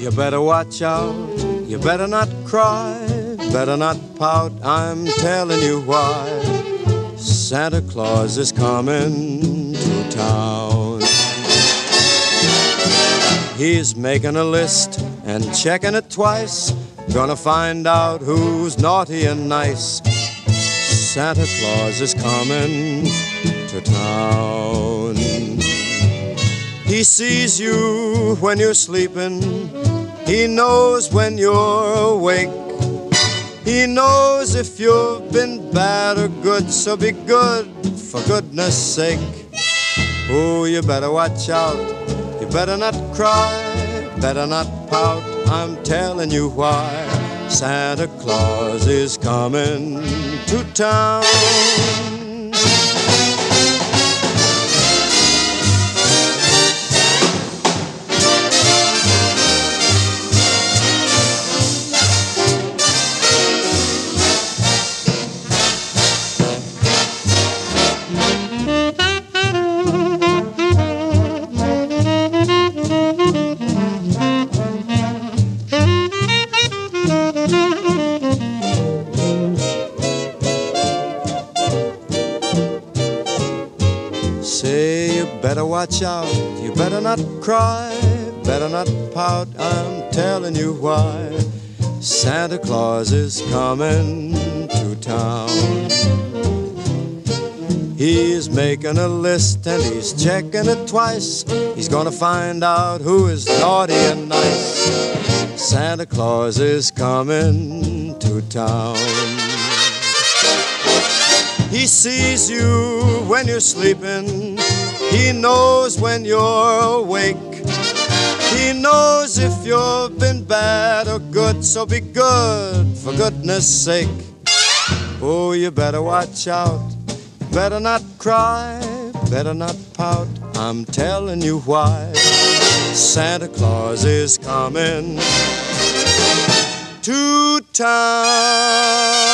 You better watch out, you better not cry, better not pout, I'm telling you why. Santa Claus is coming to town. He's making a list and checking it twice, gonna find out who's naughty and nice. Santa Claus is coming to town. He sees you when you're sleeping, he knows when you're awake, he knows if you've been bad or good, so be good for goodness sake. Oh, you better watch out, you better not cry, better not pout, I'm telling you why. Santa Claus is coming to town. Say you better watch out, you better not cry, better not pout, I'm telling you why. Santa Claus is coming to town. He's making a list and he's checking it twice, he's gonna find out who is naughty and nice. Santa Claus is coming to town. He sees you when you're sleeping, he knows when you're awake, he knows if you've been bad or good, so be good for goodness sake. Oh, you better watch out, better not cry, better not pout, I'm telling you why. Santa Claus is coming to town.